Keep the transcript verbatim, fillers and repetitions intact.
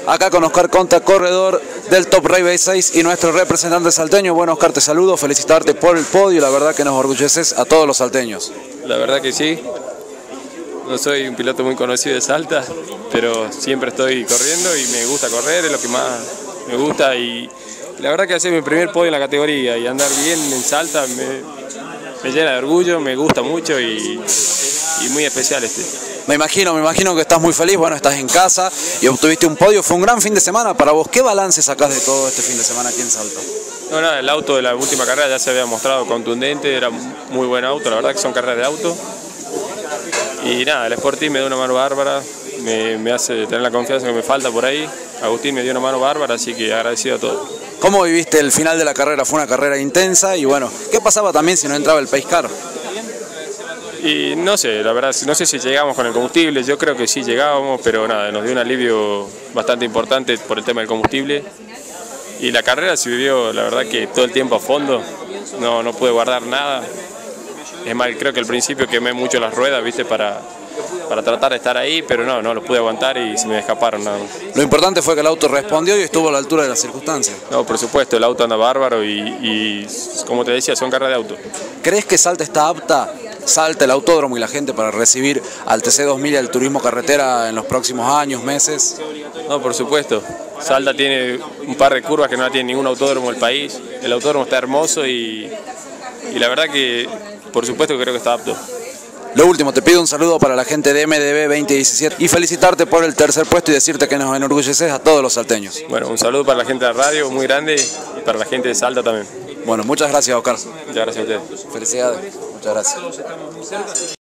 acá con Oscar Conta, corredor del Top Race B seis y nuestro representante salteño. Bueno, Oscar, te saludo, felicitarte por el podio, la verdad que nos orgulleces a todos los salteños. La verdad que sí, no soy un piloto muy conocido de Salta, pero siempre estoy corriendo y me gusta correr, es lo que más me gusta, y la verdad que hacer mi primer podio en la categoría y andar bien en Salta me, me llena de orgullo, me gusta mucho y, y muy especial este. Me imagino, me imagino que estás muy feliz, bueno, estás en casa y obtuviste un podio, fue un gran fin de semana para vos. ¿Qué balance sacás de todo este fin de semana aquí en Salta? No, nada, el auto de la última carrera ya se había mostrado contundente, era muy buen auto, la verdad que son carreras de auto. Y nada, el Sporting me dio una mano bárbara, me, me hace tener la confianza que me falta por ahí. Agustín me dio una mano bárbara, así que agradecido a todos. ¿Cómo viviste el final de la carrera? Fue una carrera intensa y bueno, ¿qué pasaba también si no entraba el Pace Car? Y no sé, la verdad, no sé si llegamos con el combustible, yo creo que sí llegábamos, pero nada, nos dio un alivio bastante importante por el tema del combustible. Y la carrera se vivió, la verdad que todo el tiempo a fondo, no, no pude guardar nada. Es más, creo que al principio quemé mucho las ruedas, viste, para, para tratar de estar ahí, pero no, no los pude aguantar y se me escaparon nada más. Lo importante fue que el auto respondió y estuvo a la altura de las circunstancias. No, por supuesto, el auto anda bárbaro y, y como te decía, son carreras de auto. ¿Crees que Salta está apta, Salta, el autódromo y la gente, para recibir al T C dos mil y al turismo carretera en los próximos años, meses? No, por supuesto. Salta tiene un par de curvas que no la tiene ningún autódromo del país. El autódromo está hermoso y, y la verdad que, por supuesto, que creo que está apto. Lo último, te pido un saludo para la gente de M D B veinte diecisiete y felicitarte por el tercer puesto y decirte que nos enorgulleces a todos los salteños. Bueno, un saludo para la gente de la radio, muy grande, y para la gente de Salta también. Bueno, muchas gracias, Oscar. Muchas gracias a ustedes. Felicidades. Muchas gracias.